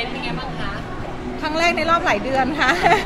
วนต์เป็นไงบ้างคะครั้งแรกในรอบหลายเดือนค่ะ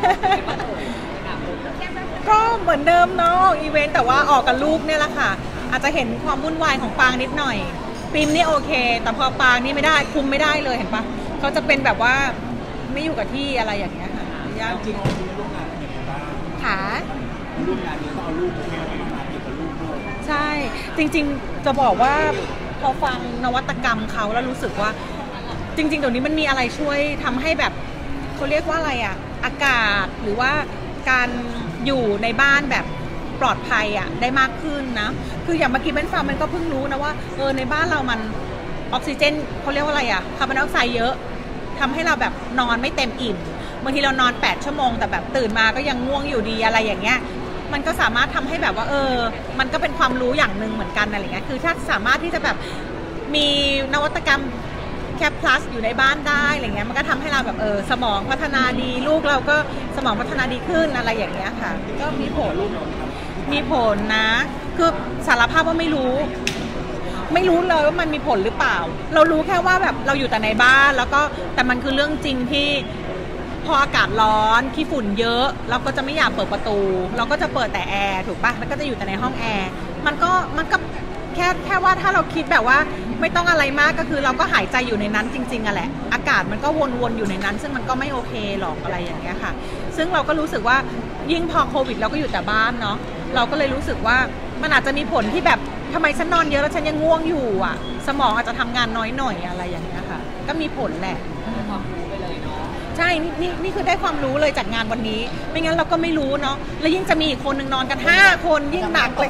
ก็เหมือนเดิมเนาะอีเวนต์แต่ว่าออกกับลูกเนี่ยแหละค่ะอาจจะเห็นความวุ่นวายของปางนิดหน่อยปิมนี่โอเคแต่พอปางนี่ไม่ได้คุมไม่ได้เลยเห็นปะเขาจะเป็นแบบว่าไม่อยู่กับที่อะไรอย่างเงี้ยค่ะยากจริงๆร่วมงานเป็นยังไงบ้างค่ะร่วมงานนี้ต้องเอาลูกมาเกี่ยวกับลูกด้วยใช่จริงๆจะบอกว่าพอฟังนวัตกรรมเขาแล้วรู้สึกว่าจริงๆเดี๋ยวนี้มันมีอะไรช่วยทำให้แบบเขาเรียกว่าอะไรอะอากาศหรือว่าการอยู่ในบ้านแบบปลอดภัยอะได้มากขึ้นนะคืออย่างเมื่อกี้เบนฟังมันก็เพิ่งรู้นะว่าในบ้านเรามันออกซิเจนเขาเรียกว่าอะไรอะคาร์บอนไดออกไซด์เยอะทำให้เราแบบนอนไม่เต็มอิ่มบางทีเรานอน8 ชั่วโมงแต่แบบตื่นมาก็ยังง่วงอยู่ดีอะไรอย่างเงี้ยมันก็สามารถทำให้แบบว่ามันก็เป็นความรู้อย่างหนึ่งเหมือนกันอะไรเงี้ยคือถ้าสามารถที่จะแบบมีนวัตกรรมแคปพลัสอยู่ในบ้านได้อะไรเงี้ยมันก็ทำให้เราแบบสมองพัฒนาดีลูกเราก็สมองพัฒนาดีขึ้นอะไรอย่างเงี้ยค่ะก็มีผลนะคือสารภาพว่าไม่รู้เลยว่ามันมีผลหรือเปล่าเรารู้แค่ว่าแบบเราอยู่แต่ในบ้านแล้วก็แต่มันคือเรื่องจริงที่พออากาศร้อนขี้ฝุ่นเยอะเราก็จะไม่อยากเปิดประตูเราก็จะเปิดแต่แอร์ถูกปะแล้วก็จะอยู่แต่ในห้องแอร์มันก็แค่ว่าถ้าเราคิดแบบว่าไม่ต้องอะไรมากก็คือเราก็หายใจอยู่ในนั้นจริงๆอะแหละอากาศมันก็วนๆอยู่ในนั้นซึ่งมันก็ไม่โอเคหรอกอะไรอย่างเงี้ยค่ะซึ่งเราก็รู้สึกว่ายิ่งพอโควิดเราก็อยู่แต่บ้านเนาะเราก็เลยรู้สึกว่ามันอาจจะมีผลที่แบบทำไมฉันนอนเยอะแล้วฉันยังง่วงอยู่อ่ะสมองอาจจะทำงานน้อยหน่อยอะไรอย่างเงี้ยค่ะก็มีผลแหละความรู้ไปเลยเนาะใช่นี่คือได้ความรู้เลยจากงานวันนี้ไม่งั้นเราก็ไม่รู้เนาะแล้วยิ่งจะมีอีกคนนึงนอนกัน5 คนยิ่งหนักเลย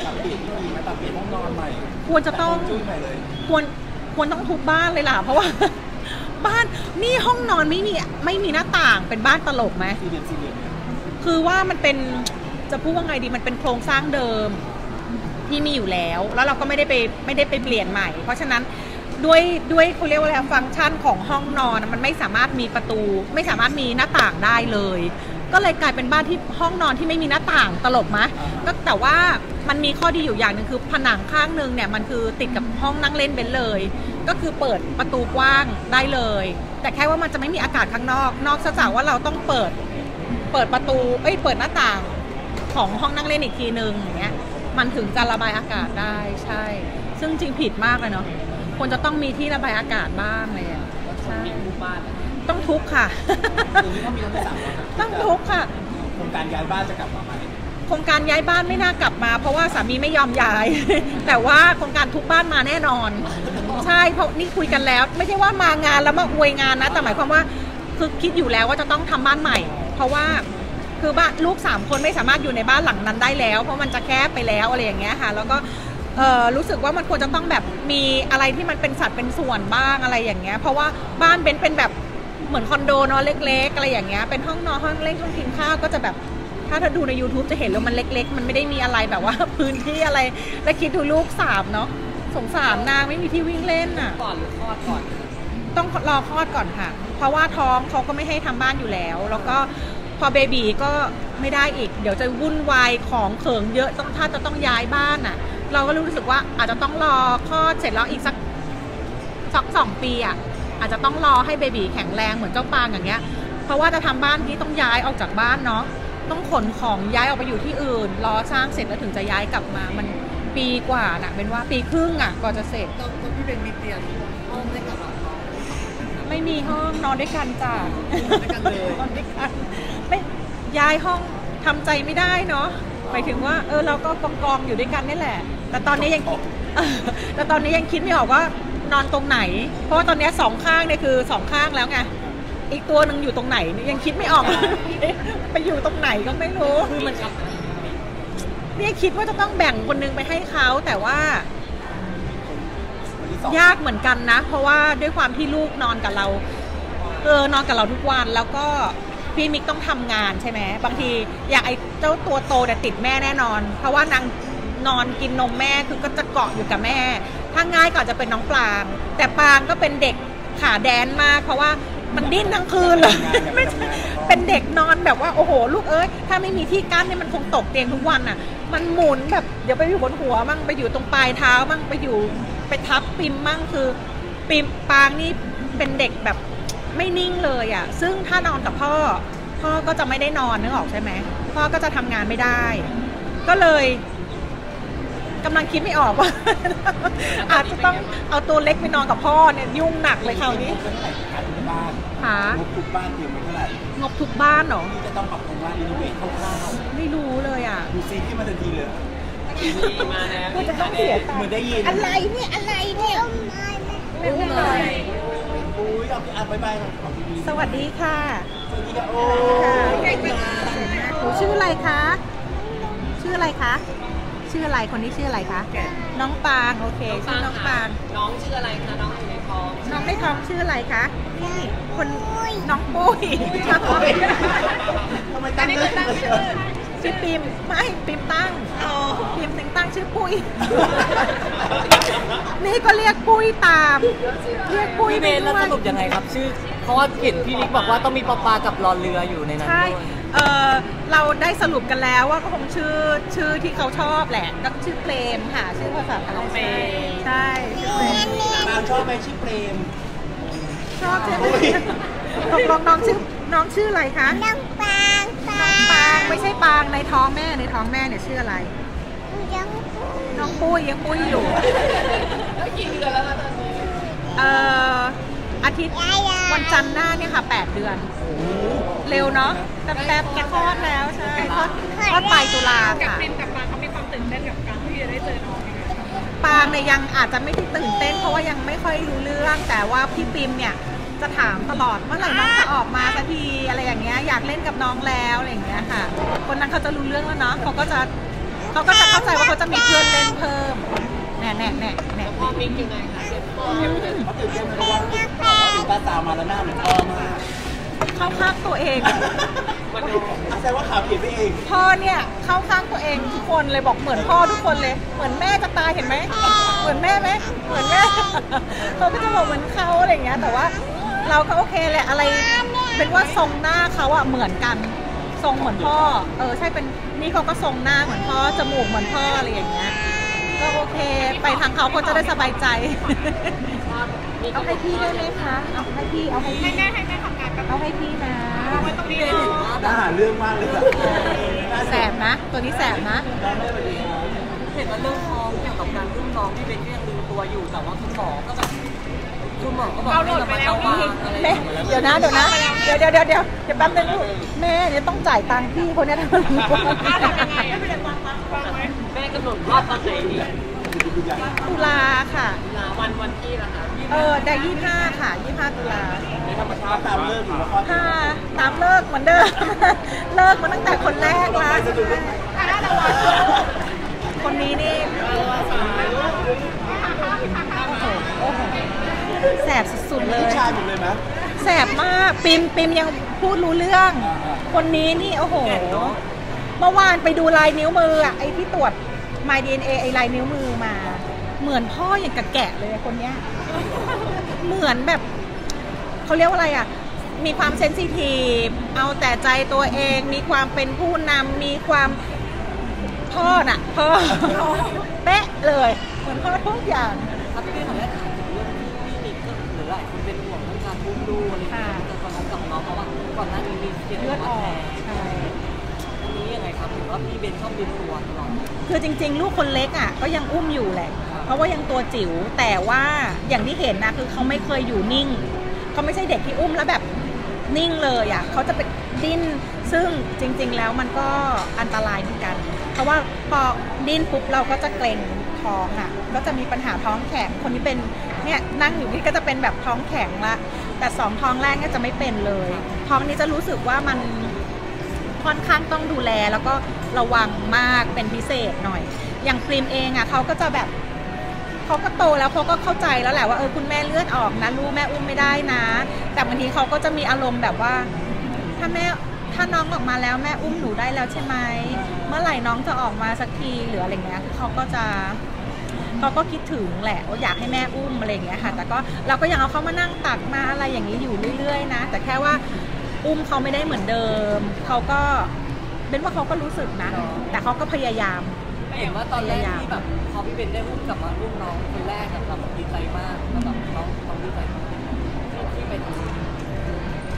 ควรจะต้องควรต้องทุบบ้านเลยล่ะเพราะว่าบ้านนี่ห้องนอนไม่มีหน้าต่างเป็นบ้านตลกไหมคือว่ามันเป็นจะพูดว่าไงดีมันเป็นโครงสร้างเดิมที่มีอยู่แล้วเราก็ไม่ได้ไปเปลี่ยนใหม่เพราะฉะนั้นด้วยเขาเรียกว่าอะไรฟังก์ชันของห้องนอนมันไม่สามารถมีประตูไม่สามารถมีหน้าต่างได้เลยก็เลยกลายเป็นบ้านที่ห้องนอนที่ไม่มีหน้าต่างตลกไหมก็แต่ว่ามันมีข้อดีอยู่อย่างหนึ่งคือผนังข้างนึงเนี่ยมันคือติดกับห้องนั่งเล่นเบนเลยก็คือเปิดประตูกว้างได้เลยแต่แค่ว่ามันจะไม่มีอากาศข้างนอกซะจากว่าเราต้องเปิดประตูเปิดหน้าต่างของห้องนั่งเล่นอีกทีนึงอย่างเงี้ยมันถึงจะระบายอากาศได้ใช่ซึ่งจริงผิดมากเลยเนาะควรจะต้องมีที่ระบายอากาศบ้างเลยอ่ะใช่ต้องทุบค่ะต้องทุบค่ะโครงการย้ายบ้านจะกลับมาไหมโครงการย้ายบ้านไม่น่ากลับมาเพราะว่าสามีไม่ยอมย้าย แต่ว่าโครงการทุบบ้านมาแน่นอนใช่เพราะนี่คุยกันแล้วไม่ใช่ว่ามางานแล้วมาอวยงานนะแต่หมายความว่าคือคิดอยู่แล้วว่าจะต้องทำบ้านใหม่เพราะว่าคือบ้านลูก3 คนไม่สามารถอยู่ในบ้านหลังนั้นได้แล้วเพราะมันจะแคบไปแล้วอะไรอย่างเงี้ยค่ะแล้วก็รู้สึกว่ามันควรจะต้องแบบมีอะไรที่มันเป็นสัดเป็นส่วนบ้างอะไรอย่างเงี้ยเพราะว่าบ้านเป็นแบบเหมือนคอนโดเนาะเล็กๆอะไรอย่างเงี้ยเป็นห้องนอนห้องเล่นห้องกินข้าวก็จะแบบถ้าดูใน YouTube จะเห็นแล้วมันเล็กๆมันไม่ได้มีอะไรแบบว่าพื้นที่อะไรแล้วคิดดูลูก3เนาะสงสารนางไม่มีที่วิ่งเล่นอ่ะก่อนหรือคลอดก่อนต้องรอคลอดก่อนค่ะเพราะว่าท้องเขาก็ไม่ให้ทำบ้านอยู่แล้วแล้วก็พอเบบีก็ไม่ได้อีกเดี๋ยวจะวุ่นวายของเขิงเยอะถ้าจะต้องย้ายบ้านอ่ะเราก็รู้สึกว่าอาจจะต้องรอคลอดเสร็จแล้วอีกสัก2 ปีอ่ะอาจจะต้องรอให้เบบีแข็งแรงเหมือนเจ้าปางอย่างเงี้ยเพราะว่าจะทำบ้านที่ต้องย้ายออกจากบ้านเนาะต้องขนของย้ายออกไปอยู่ที่อื่นรอสร้างเสร็จแล้วถึงจะย้ายกลับมามันปีกว่าน่ะเป็นว่าปีครึ่งอ่ะก็จะเสร็จตอนพี่เป็นมีเตียงห้องได้กับเราไม่มีห้องนอนด้วยกันจ้ะด้วยกันเลยนอนด้วยกันไม่ย้ายห้องทำใจไม่ได้เนาะหมายถึงว่าเราก็กองอยู่ด้วยกันนี่แหละแต่ตอนนี้ยังคิดไม่ออกว่านอนตรงไหนเพราะว่าตอนนี้2 ข้างเนี่ยคือ2 ข้างแล้วไงอีกตัวหนึ่งอยู่ตรงไหนยังคิดไม่ออกไปอยู่ตรงไหนก็ไม่รู้คือมันครับนี่คิดว่าจะต้องแบ่งคนนึงไปให้เขาแต่ว่ายากเหมือนกันนะเพราะว่าด้วยความที่ลูกนอนกับเรานอนกับเราทุกวันแล้วก็พี่มิกต้องทำงานใช่ไหมบางทีอยากไอ้เจ้าตัวโตเนี่ยติดแม่แน่นอนเพราะว่านางนอนกินนมแม่คือก็จะเกาะอยู่กับแม่ถ้าง่ายก็จะเป็นน้องปรางแต่ปรางก็เป็นเด็กขาแดนมากเพราะว่ามันดิ้นทั้งคืนเลยไม่เป็นเด็กนอนแบบว่าโอ้โหลูกถ้าไม่มีที่กั้นเนี่ยมันคงตกเตียงทุกวันอ่ะมันหมุนแบบเดี๋ยวไปอยู่บนหัวมั่งไปอยู่ตรงปลายเท้ามั่งไปทับปิมมั่งคือปิมปางนี่เป็นเด็กแบบไม่นิ่งเลยอ่ะซึ่งถ้านอนกับพ่อก็จะไม่ได้นอนนึกออกใช่ไหมพ่อก็จะทำงานไม่ได้ ก็เลยกำลังคิดไม่ออกว่า อาจจะต้องเอาตัวเล็กไปนอนกับพ่อเนี่ยยุ่งหนักเลยคราวนี้งบเท่าไหร่ขายทุกบ้านหางบทุกบ้านเตรียมไว้เท่าไหร่งบทุกบ้านเหรอที่จะต้องปรับปรุงบ้านรีโนเวทคร่าวไม่รู้เลยอ่ะๆดูซีที่มาทันทีเลยมาแล้วก็จะต้องเสียตังเหมือนค์ได้ยินอะไรเนี่ยไม่รู้เลยอุ้ยเอาไปของดีสวัสดีค่ะสวัสดีค่ะโอ้หนูชื่ออะไรคะชื่ออะไรคะชื่ออะไรคนนี้ชื่ออะไรคะน้องปางโอเคชื่อน้องปางน้องชื่ออะไรคะน้องอยู่ในท้องน้องในท้องชื่ออะไรคะนี่คนน้องปุ้ยทำไมตั้งชื่อปิมไม่ปิมตั้งปิมถึงตั้งชื่อปุ้ย นี่ก็เรียกปุ้ยตามเรียกปุ้ยพี่เบนแล้วสรุปยังไงครับชื่อเพราะว่าเห็นพี่นิกบอกว่าต้องมีปลากับรอเรืออยู่ในนั้นใช่ด้วยเราได้สรุปกันแล้วว่าก็คงชื่อที่เขาชอบแหละก็ชื่อเปรมค่ะชื่อภาษาไทยใช่ชื่อเปรมนางชอบไหมชื่อเปรมชอบใช่ไหมตกลงน้องชื่ออะไรคะน้องปางไม่ใช่ปางในท้องแม่เนี่ยชื่ออะไรน้องปุ้ยยังปุ้ยอยู่แล้วกี่เดือนแล้วคะตอนนี้อาทิตย์วันจันทร์หน้าเนี่ยค่ะ8 เดือนเร็วเนาะแป๊บๆแกคลอดแล้วใช่คลอดปลายตุลาค่ะกับปางเขามีความตื่นเต้นกับการที่จะได้เจอน้องยังไงปางเนี่ยยังอาจจะไม่ได้ตื่นเต้นเพราะว่ายังไม่ค่อยรู้เรื่องแต่ว่าพี่ปิมเนี่ยจะถามตลอดเมื่อไหร่น้องจะออกมาสักทีอะไรอย่างเงี้ยอยากเล่นกับน้องแล้วอะไรอย่างเงี้ยค่ะคนนั้นเขาจะรู้เรื่องแล้วเนาะเขาก็จะเข้าใจว่าเขาจะมีเพื่อนเล่นเพิ่มแน่พ่อมิกยังไงคะเจ็บพ่อเขาตื่นเต้นเพราะว่าตื่นตาสาวมาแล้วหน้าเหมือนพ่อมากเข้าข้างตัวเองแสดงว่าข่าวเขียนไปเองพ่อเนี่ยเข้าข้างตัวเองทุกคนเลยบอกเหมือนพ่อทุกคนเลยเหมือนแม่จะตายเห็นไหมเหมือนแม่ไหมเหมือนแม่ เขาก็จะบอกเหมือนเขาอะไรอย่างเงี้ยแต่ว่าเราก็โอเคแหละอะไรเป็นว่าทรงหน้าเขาอะเหมือนกันทรงเหมือนพ่อใช่เป็นนี่เขาก็ทรงหน้าเหมือนพ่อจมูกเหมือนพ่ออะไรอย่างเงี้ยก็โอเคไปทางเขาก็จะได้สบายใจ เอาให้พี่ได้ไหมคะเอาให้พี่เอาให้พี่ให้แม่ทำงานกับเอาให้พี่นะไว้ตรงนี้เลยน่าหาเรื่องมากเลยอะแสบนะ ตัวนี้แสบนะเห็นว่าเรื่องท้องเกี่ยวกับการอุ้มน้องพี่เบนก็ยังลืมตัวอยู่แต่ว่าคุณหมอก็แบบคุณหมอก็บอกให้ระมัดระวังอะไรแม่เดี๋ยวนะเดี๋ยวแป๊บนึงลูกแม่เนี่ยต้องจ่ายตังค์พี่คนเนี้ยทำไมทำยังไงไม่ได้วางไว้แม่กำหนดรอบตอนไหนดีตุลาค่ะวันที่นะคะได้25ค่ะ25 ตุลาธรรมชาติตามเลิกหรือว่าข้อค่ะตามเลิกเหมือนเดิม เลิกมาตั้งแต่คนแรกละคนนี้นี่โอ้โหแสบสุดๆเลยผู้ชายหมดเลยไหมแสบมากปิมยังพูดรู้เรื่อง คนนี้นี่โอ้โหเมื่อวานไปดูลายนิ้วมืออะไอที่ตรวจ My DNA ไอลายนิ้วมือมา เหมือนพ่ออย่างกับแกะเลยคนเนี้ยเหมือนแบบเขาเรียกว่าอะไรอะมีความเซนซิทีฟเอาแต่ใจตัวเองมีความเป็นผู้นำมีความพ่อน่ะพ่อเป๊ะเลยเหมือนพ่อทุกอย่างครับพี่เบนขออนุญาตถามถึงเรื่องที่นิกก็หรือหลายคนเป็นห่วงเรื่องการอุ้มลูกอะไรอย่างเงี้ยจะกระทบกับน้องเพราะว่าก่อนหน้านี้มีเสียงเลือดอว่าอกแพ้ใช่อันนี้ยังไงครับถือว่าพี่เบนชอบลืมตัวตลอดคือจริงๆ ลูกคนเล็กอ่ะก็ยังอุ้มอยู่แหละ เพราะว่ายังตัวจิ๋วแต่ว่าอย่างที่เห็นนะคือเขาไม่เคยอยู่นิ่งเขาไม่ใช่เด็กที่อุ้มแล้วแบบนิ่งเลยอ่ะเขาจะเป็นดิ้นซึ่งจริงๆแล้วมันก็อันตรายเหมือนกัน เพราะว่าพอดิ้นปุ๊บเราก็จะเกร็งท้องอ่ะก็จะมีปัญหาท้องแข็งคนที่เป็นเนี่ยนั่งอยู่นี่ก็จะเป็นแบบท้องแข็งละแต่2 ท้องแรกเนี่ยจะไม่เป็นเลย ท้องนี้จะรู้สึกว่ามันค่อนข้างต้องดูแลแล้วก็ระวังมากเป็นพิเศษหน่อยอย่างปริมเองอ่ะเขาก็จะแบบเขาก็โตแล้วเขาก็เข้าใจแล้วแหละว่าคุณแม่เลือดออกนะลูกแม่อุ้มไม่ได้นะแต่บางทีเขาก็จะมีอารมณ์แบบว่าถ้าน้องออกมาแล้วแม่อุ้มหนูได้แล้วใช่ไหมเมื่อไหร่น้องจะออกมาสักทีหรืออะไรเงี้ยเขาก็คิดถึงแหละว่าอยากให้แม่อุ้มอะไรอย่างเงี้ยค่ะแต่ก็เราก็ยังเอาเขามานั่งตักมาอะไรอย่างนี้อยู่เรื่อยๆนะแต่แค่ว่าอุ้มเขาไม่ได้เหมือนเดิมเขาก็เป็นว่าเขาก็รู้สึกนะแต่เขาก็พยายามเห็นว่าตอนแรกที่แบบพอพี่เบนได้อุ้มกลับมาลูกน้องคนแรกแบบดีใจมากแล้วแบบน้องดีใจมากที่ไปทำ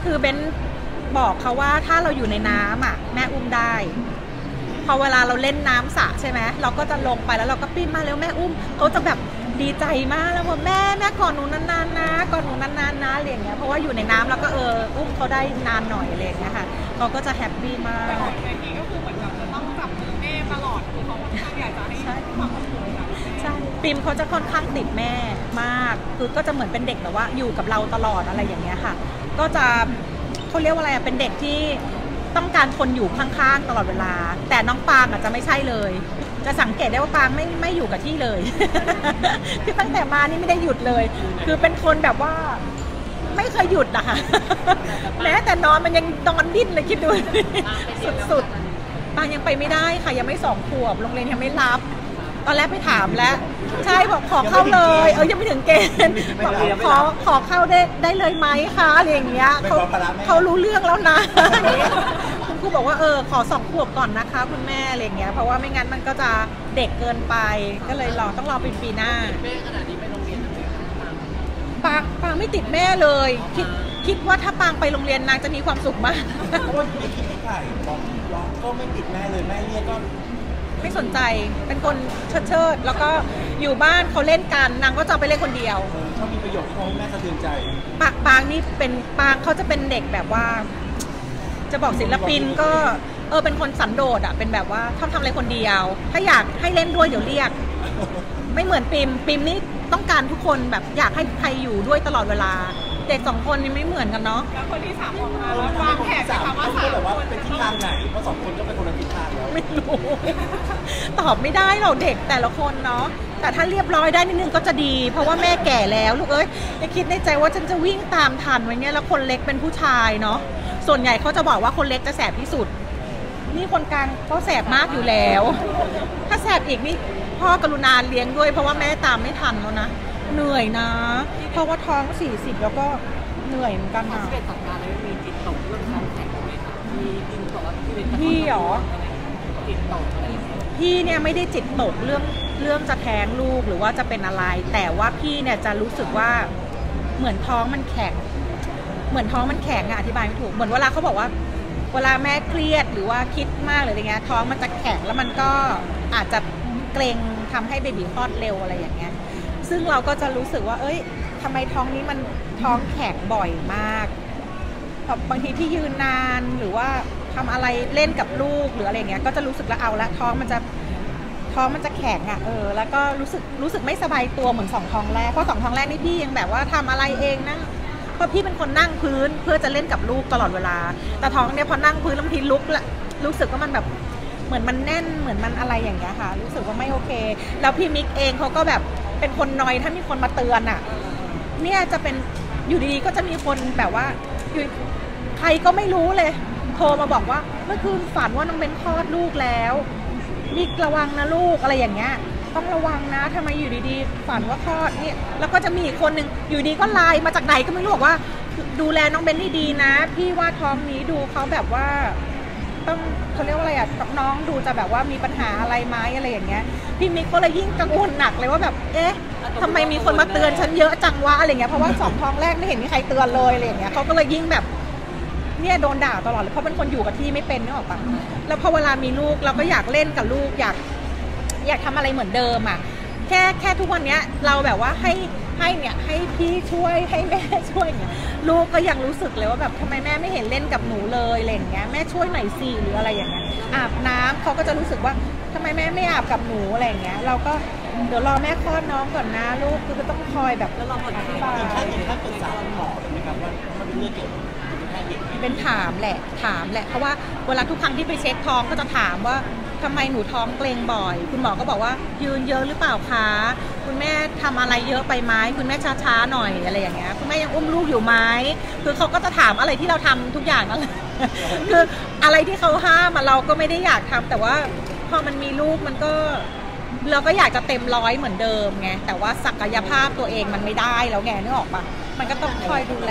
คือเบนบอกเขาว่าถ้าเราอยู่ในน้ำอ่ะแม่อุ้มได้พอเวลาเราเล่นน้ำสระใช่ไหมเราก็จะลงไปแล้วเราก็ปิ้นมาแล้วแม่อุ้มเขาจะแบบดีใจมากแล้วบอกแม่ก่อนหนูนานๆนะก่อนหนูนานๆนะอะไรอย่างเงี้ยเพราะว่าอยู่ในน้ำแล้วก็อุ้มเขาได้นานหน่อยอะไรอย่างเงี้ยค่ะเขาก็จะแฮปปี้มากแต่ของเบนนี่ก็คือเหมือนกับจะต้องจับมือแม่ตลอดคือเขาค่อนข้างอยากจะให้ความอบอุ่นกับแม่ใช่ปิมเขาจะค่อนข้างติดแม่มากคือก็จะเหมือนเป็นเด็กแบบว่าอยู่กับเราตลอดอะไรอย่างเงี้ยค่ะก็จะเขาเรียกว่าอะไรเป็นเด็กที่ต้องการคนอยู่ข้างๆตลอดเวลาแต่น้องปางอาจจะไม่ใช่เลยจะสังเกตได้ว่าปางไม่อยู่กับที่เลย คือตั้งแต่มานี่ไม่ได้หยุดเลย คือเป็นคนแบบว่าไม่เคยหยุดอะค่ะ แม้แต่นอนมันยังนอนดิ้นเลยคิดดู สุดๆปางยังไปไม่ได้ค่ะยังไม่2 ขวบโรงเรียนยังไม่รับตอนแรกไปถามแล้วใช่บอกขอเข้าเลยยังไม่ถึงเกณฑ์บอกขอเข้าได้เลยไหมคะอะไรอย่างเงี้ยเขารู้เรื่องแล้วนะ คุณครูบอกว่าขอ2 ขวบก่อนนะคะคุณแม่อะไรอย่างเงี้ยเพราะว่าไม่งั้นมันก็จะเด็กเกินไปก็เลยต้องรอเป็นปีหน้าแม่ขนาดนี้ไปโรงเรียนทำไมคะปางไม่ติดแม่เลยคิดว่าถ้าปางไปโรงเรียนนางจะมีความสุขมากเพราะว่าในคลิปที่ถ่ายบอกก็ไม่ติดแม่เลยแม่เรียกก็ไม่สนใจเป็นคนเชิดแล้วก็อยู่บ้านเขาเล่นกันนางก็จะไปเล่นคนเดียวชอบมีประโยชน์ที่เขาแม่สะเทือนใจปางนี่เป็นปางเขาจะเป็นเด็กแบบว่าจะบอกศิลปินก็เป็นคนสันโดษอ่ะเป็นแบบว่าทำอะไรคนเดียวถ้าอยากให้เล่นด้วยเดี๋ยวเรียกไม่เหมือนปิมนี่ต้องการทุกคนแบบอยากให้ใครอยู่ด้วยตลอดเวลาเด็ก2 คนนี่ไม่เหมือนกันเนาะแล้วคนที่3ออกมาแล้ววางแผนนะคะว่า 3 คนเป็นทิศทางไหนเพราะ2 คนก็เป็นคนละทิศทางแล้วไม่รู้ตอบไม่ได้เราเด็กแต่ละคนเนาะแต่ถ้าเรียบร้อยได้นิดนึงก็จะดีเพราะว่าแม่แก่แล้วลูกจะคิดในใจว่าฉันจะวิ่งตามทันไว้เนี่ยแล้วคนเล็กเป็นผู้ชายเนาะส่วนใหญ่เขาจะบอกว่าคนเล็กจะแสบที่สุดนี่คนกลางก็แสบมากอยู่แล้วถ้าแสบอีกนี่พ่อกรุณาเลี้ยงด้วยเพราะว่าแม่ตามไม่ทันแล้วนะเหนื่อยนะเพราะว่าท้อง40แล้วก็เหนื่อยเหมือนกันนะ 11 สัปดาห์แล้วมีจิตตกเรื่องท้องแข็งไหมคะมีจิตตกว่าพี่หรอจิตตกอะไรพี่เนี่ยไม่ได้จิตตกเรื่องจะแท้งลูกหรือว่าจะเป็นอะไรแต่ว่าพี่เนี่ยจะรู้สึกว่าเหมือนท้องมันแข็งอธิบายไม่ถูกเหมือนเวลาเขาบอกว่าเวลาแม่เครียดหรือว่าคิดมากหรืออะไรเงี้ยท้องมันจะแข็งแล้วมันก็อาจจะเกร็งทำให้เบบีคลอดเร็วอะไรอย่างเงี้ยซึ่งเราก็จะรู้สึกว่าทำไมท้องนี้มันท้องแข็งบ่อยมากบางทีที่ยืนนานหรือว่าทำอะไรเล่นกับลูกหรืออะไรเงี้ยก็จะรู้สึกแล้วเอาละท้องมันจะแข็งอ่ะแล้วก็รู้สึกไม่สบายตัวเหมือน2 ท้องแรกเพราะ2 ท้องแรกนี่พี่ยังแบบว่าทำอะไรเองนะเพราะพี่เป็นคนนั่งพื้นเพื่อจะเล่นกับลูกตลอดเวลาแต่ท้องเนี่ยพอนั่งพื้นแล้วบางทีลุกละรู้สึกว่ามันแบบเหมือนมันแน่นเหมือนมันอะไรอย่างเงี้ยค่ะรู้สึกว่าไม่โอเคแล้วพี่มิกเองเขาก็แบบเป็นคนนอยถ้ามีคนมาเตือนอ่ะเนี่ยจะเป็นอยู่ดีๆก็จะมีคนแบบว่าอยู่ใครก็ไม่รู้เลยโทรมาบอกว่าเมื่อคืนฝันว่าน้องเบนคลอดลูกแล้วมิกระวังนะลูกอะไรอย่างเงี้ยต้องระวังนะทำไมอยู่ดีๆฝันว่าคลอดเนี่ยแล้วก็จะมีอีกคนนึงอยู่ดีก็ไลน์มาจากไหนก็ไม่รู้บอกว่าดูแลน้องเบนดีๆนะพี่ว่าท้องนี้ดูเขาแบบว่าต้องเขาเรียกว่าอะไรน้องดูจะแบบว่ามีปัญหาอะไรไหมอะไรอย่างเงี้ยพี่มิกก็เลยยิ่งกังวลหนักเลยว่าแบบทำไมมีคนมาเตือนฉันเยอะจังวะอะไรเงี้ยเพราะว่า2 ท้องแรกไม่เห็นมีใครเตือนเลยอะไรอย่างเงี้ยเขาก็เลยยิ่งแบบเนี่ยโดนด่าตลอดเลยเพราะเป็นคนอยู่กับที่ไม่เป็นนึกออกปะแล้วพอเวลามีลูกเราก็อยากเล่นกับลูกอยากทำอะไรเหมือนเดิมอ่ะแค่ทุกวันเนี้ยเราแบบว่าให้พี่ช่วยให้แม่ช่วยเนี่ยลูกก็ยังรู้สึกเลยว่าแบบทำไมแม่ไม่เห็นเล่นกับหนูเลยอะไรอย่างเงี้ยแม่ช่วยหน่อยสิหรืออะไรอย่างเงี้ยอาบน้ำเขาก็จะรู้สึกว่าทำไมแม่ไม่อาบกับหนูอะไรอย่างเงี้ยเราก็เดี๋ยวรอแม่คลอดน้องก่อนนะลูกคือต้องคอยแบบแล้วเราอธิบายถ้าปรึกษาคุณหมอเลยไหมครับว่าถ้าเป็นเรื่องเกี่ยวกับเป็นถามแหละเพราะว่าเวลาทุกครั้งที่ไปเช็คท้องก็จะถามว่าทำไมหนูท้องเกร็งบ่อยคุณหมอก็บอกว่ายืนเยอะหรือเปล่าคะคุณแม่ทำอะไรเยอะไปไหมคุณแม่ช้าๆหน่อยอะไรอย่างเงี้ยคุณแม่ยังอุ้มลูกอยู่ไหมคือเขาก็จะถามอะไรที่เราทำทุกอย่างนั่นแหละ คืออะไรที่เขาห้ามเราก็ไม่ได้อยากทำแต่ว่าพอมันมีลูกมันก็เราก็อยากจะเต็ม100เหมือนเดิมไงแต่ว่าศักยภาพตัวเองมันไม่ได้แล้วไงนึกออกปะมันก็ต้องคอยดูแล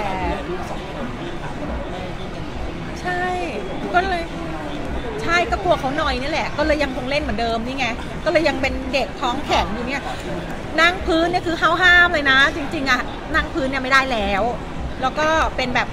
ใช่ก็เลยใช่ก็กลัวเขาหน่อยนี่แหละก็เลยยังคงเล่นเหมือนเดิมนี่ไงก็เลยยังเป็นเด็กท้องแข็งอยู่เนี่ยนั่งพื้นเนี่ยคือห้ามเลยนะจริงๆอะนั่งพื้นเนี่ยไม่ได้แล้วก็เป็นแบบ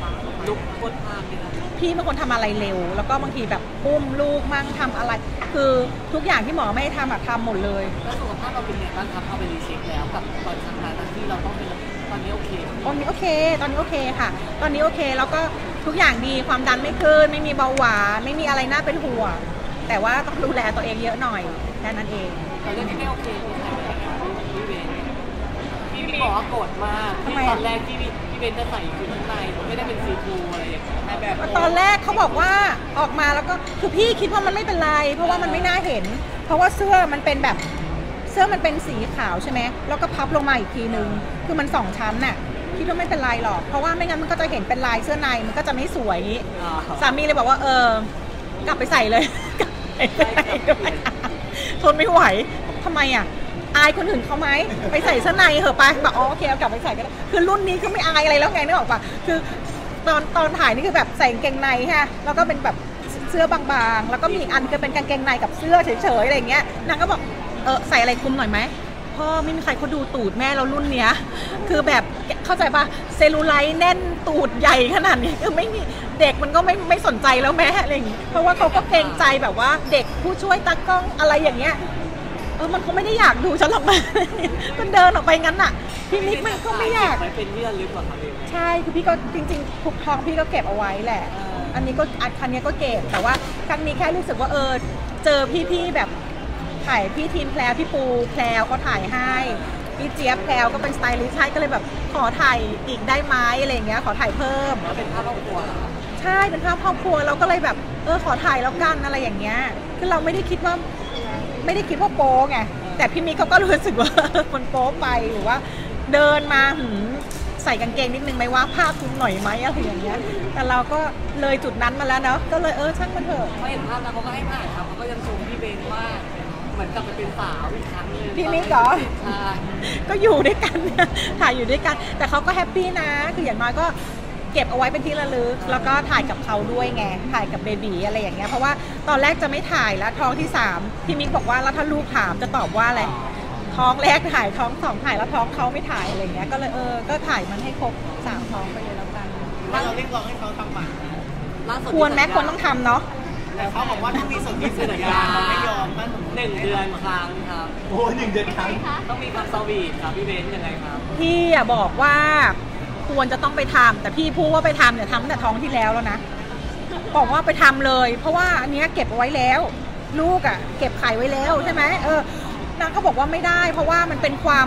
ลุกพ้นภาพเลยนะพี่เป็นคนทำอะไรเร็ว แล้วก็บางทีแบบอุ้มลูกมั่งทำอะไร คือทุกอย่างที่หมอไม่ให้ทำอะทำหมดเลยแล้วสุขภาพเราเป็นไงบ้างครับพอไปรีเช็คแล้วกับตอนครั้งนั้นที่เราต้องเป็นตอนนี้โอเคตอนนี้โอเคค่ะ ตอนนี้โอเคแล้วก็ทุกอย่างดีความดันไม่ขึ้นไม่มีเบาหวานไม่มีอะไรน่าเป็นห่วงแต่ว่าต้องดูแลตัวเองเยอะหน่อยแค่นั้นเองแต่เรื่องที่ไม่โอเคคือใครเป็นพี่เบนพี่บอกว่าโกรธมากที่ตอนแรกที่พี่เบนจะใส่ชุดข้างในไม่ได้เป็นซีทูอะไรอย่างเงี้ยแบบตอนแรกเขาบอกว่าออกมาแล้วก็คือพี่คิดว่ามันไม่เป็นไรเพราะว่ามันไม่น่าเห็น เพราะว่าเสื้อมันเป็นแบบเสื้อมันเป็นสีขาวใช่ไหมแล้วก็พับลงมาอีกทีนึงคือมัน2 ชั้นน่ะคิดว่าไม่เป็นไรหรอกเพราะว่าไม่งั้นมันก็จะเห็นเป็นลายเสื้อในมันก็จะไม่สวยสามีเลยบอกว่ากลับไปใส่เลยกลับไปใส่ด้วยทนไม่ไหวทำไมอ่ะอายคนอื่นเขาไหมไปใส่เสื้อในเหอะไปแบบโอเคเอากลับไปใส่ก็ได้คือรุ่นนี้คือไม่อายอะไรแล้วไงนึกออกปะคือตอนถ่ายนี่คือแบบใส่กางเกงในฮะแล้วก็เป็นแบบเสื้อบางๆแล้วก็มีอีกอันคือเป็นกางเกงในกับเสื้อเฉยๆอะไรอย่างเงี้ยนางก็บอกใส่อะไรคลุมหน่อยไหมพ่อไม่มีใครเขาดูตูดแม่เรารุ่นเนี้ยคือแบบเข้าใจปะเซลลูไลท์แน่นตูดใหญ่ขนาดนี้คือไม่มีเด็กมันก็ไม่สนใจแล้วแม่อะไรอย่างงี้เพราะว่าเขาก็เกรงใจแบบว่าเด็กผู้ช่วยตากล้องอะไรอย่างเงี้ยมันคงไม่ได้อยากดูฉันหรอกนะก็เดินออกไปงั้นน่ะพี่มิกมันก็ไม่อยากเป็นเรื่องลึกกว่าครับใช่คือพี่ก็จริงๆทุกทองพี่ก็เก็บเอาไว้แหละอันนี้ก็คันนี้ก็เก็บแต่ว่าครั้งนี้แค่รู้สึกว่าเจอพี่ๆแบบถ่ายพี่ทีมแพลวพี่ปูแพลวก็ถ่ายให้พี่เจี๊ยบแพลวก็เป็นสไตลิสต์ให้ก็เลยแบบขอถ่ายอีกได้ไหมอะไรอย่างเงี้ยขอถ่ายเพิ่มแล้วเป็นภาพครอบครัวใช่เป็นภาพครอบครัวเราก็เลยแบบขอถ่ายแล้วกันอะไรอย่างเงี้ยคือเราไม่ได้คิดว่าโป๊ไงแต่พี่มิกเขาก็รู้สึกว่ามันโป๊ไปหรือว่าเดินมาใส่กางเกงนิดนึงไหมว่าผ้าคลุมหน่อยไหมอะไรอย่างเงี้ยแต่เราก็เลยจุดนั้นมาแล้วเนาะก็เลยช่างมันเถอะเขาเห็นภาพแล้วเขาก็ให้ถ่ายครับเขาก็ยังชมพี่เบนว่าเหมือนกลับไปเป็นสาวอีกครั้งนึงพี่มิกเหรอก็อยู่ด้วยกันถ่ายอยู่ด้วยกันแต่เขาก็แฮปปี้นะคืออย่างน้อยก็เก็บเอาไว้เป็นที่ระลึกแล้วก็ถ่ายกับเขาด้วยไงถ่ายกับเบบีอะไรอย่างเงี้ยเพราะว่าตอนแรกจะไม่ถ่ายแล้วท้องที่3พี่มิกบอกว่าแล้วถ้าลูกถามจะตอบว่าอะไรท้องแรกถ่ายท้อง2ถ่ายแล้วท้องเขาไม่ถ่ายอะไรเงี้ยก็เลยก็ถ่ายมันให้ครบ3ท้องไปเลยแล้วกันเราเรียกร้องให้เขาทำหมันควรแม้ควรต้องทำเนาะแต่เขาบอกว่าต้องมีส่วนที่สัญญาไม่ยอมท่าน 1 เดือนครั้งครับโอ้1 เดือนครั้งต้องมีความสวีทครับพี่เบนยังไงครับพี่บอกว่าควรจะต้องไปทำแต่พี่พูดว่าไปทำเนี่ยทำตั้งแต่ท้องที่แล้วนะบอกว่าไปทำเลยเพราะว่าอันนี้เก็บเอาไว้แล้วลูกเก็บไข่ไว้แล้วใช่ไหมนางก็บอกว่าไม่ได้เพราะว่ามันเป็นความ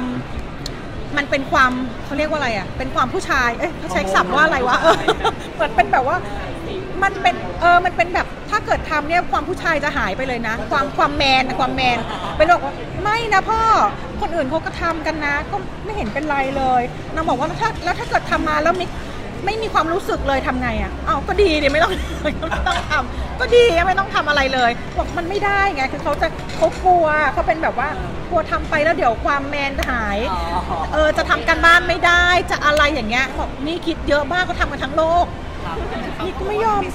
เขาเรียกว่าอะไรเป็นความผู้ชายเขาใช้ศัพท์ว่าอะไรวะเหมือนเป็นแบบว่ามันเป็นแบบถ้าเกิดทำเนี่ยความผู้ชายจะหายไปเลยนะความแมนเป็นบอกว่าไม่นะพ่อคนอื่นเขาก็ทำกันนะก็ไม่เห็นเป็นไรเลยนางบอกว่าแล้วถ้าเกิดทำมาแล้วไม่มีความรู้สึกเลยทำไงก็ดีดิไม่ต้องทำก็ดีไม่ต้องทำอะไรเลยบอกมันไม่ได้ไงคือเขากลัวเขาเป็นแบบว่ากลัวทำไปแล้วเดี๋ยวความแมนหายจะทำกันบ้านไม่ได้จะอะไรอย่างเงี้ยบอกนี่คิดเยอะมากเขาทำกันทั้งโลกนี่ก็ไม่ยอม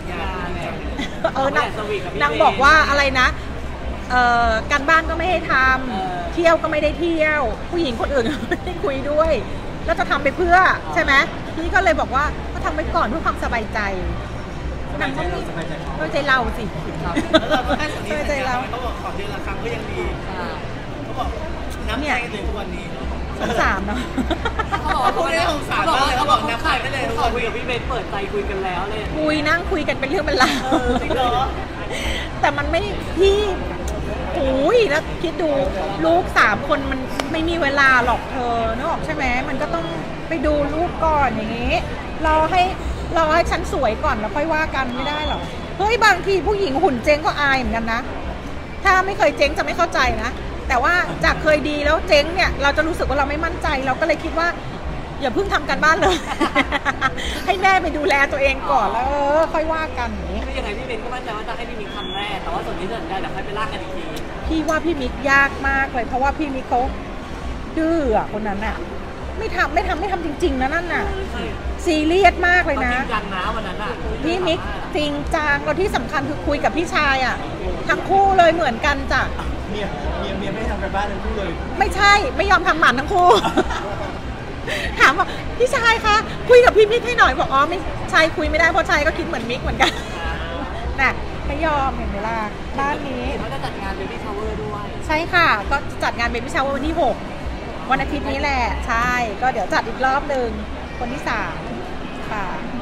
นางบอกว่าอะไรนะการบ้านก็ไม่ให้ทำเที่ยวก็ไม่ได้เที่ยวผู้หญิงคนอื่นไม่ได้คุยด้วยแล้วจะทำไปเพื่อใช่ไหมพี่ก็เลยบอกว่าก็ทำไปก่อนเพื่อความสบายใจนางก็ไม่สบายใจเราสิแล้วเราก็ให้สบายใจเราเขาบอกขอเดือนละครั้งก็ยังดีเขาบอกน้ำใจกันเลยทุกวันนี้สงสารเนาะเขาบอกไม่สงสารเลยเขาบอกน้ำใจกันเลยเขาคุยกับพี่เบนเปิดใจคุยกันแล้วเลยนั่งคุยกันเป็นเรื่องเป็นราวแต่มันไม่พี่แล้วคิดดูลูก3 คนมันไม่มีเวลาหรอกเธอนึกออกใช่ไหมมันก็ต้องไปดูลูกก่อนอย่างนี้รอให้ฉันสวยก่อนแล้วค่อยว่ากันไม่ได้หรอกเฮ้ยบางทีผู้หญิงหุ่นเจ๊งก็อายเหมือนกันนะถ้าไม่เคยเจ๊งจะไม่เข้าใจนะแต่ว่าจากเคยดีแล้วเจ๊งเนี่ยเราจะรู้สึกว่าเราไม่มั่นใจเราก็เลยคิดว่าอย่าเพิ่งทำกันบ้านเลย ให้แม่ไปดูแลตัวเองก่อนแล้วค่อยว่ากันอย่างนี้คือยังไงพี่เบนก็มั่นใจว่าจะให้พี่มิกทำแน่แต่ว่าส่วนที่เหลือเดี๋ยวค่อยไปลากกันอีกทีพี่ว่าพี่มิกยากมากเลยเพราะว่าพี่มิกเขาดื้อคนนั้นน่ะไม่ทำจริงๆนะนั่นน่ะซีเรียสมากเลยนะจริงจังนะวันนั้นน่ะพี่มิกจริงจังแล้วที่สำคัญคือคุยกับพี่ชายทั้งคู่เลยเหมือนกันจ้ะเมียไม่ทำกันบ้านทั้งคู่เลยไม่ใช่ไม่ยอมทำหมันทั้งคู่ถามว่าพี่ชายคะคุยกับพี่มิกให้หน่อยบอกอ๋อไม่ชายคุยไม่ได้เพราะชายก็คิดเหมือนมิกเหมือนกันน่ะไม่ยอมเห็นไหมล่ะบ้านนี้เขาจะจัดงานเบบี้ชาวเวอร์ด้วยใช่ค่ะก็จัดงานเบบี้ชาวเวอร์วันที่6วันอาทิตย์นี้แหละใช่ก็เดี๋ยวจัดอีกรอบหนึ่งคนที่3ค่ะ